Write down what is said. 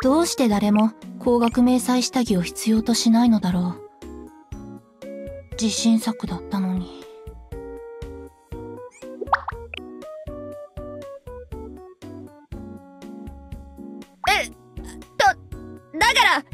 どうして誰も高額迷彩下着を必要としないのだろう。自信作だったのに。 だから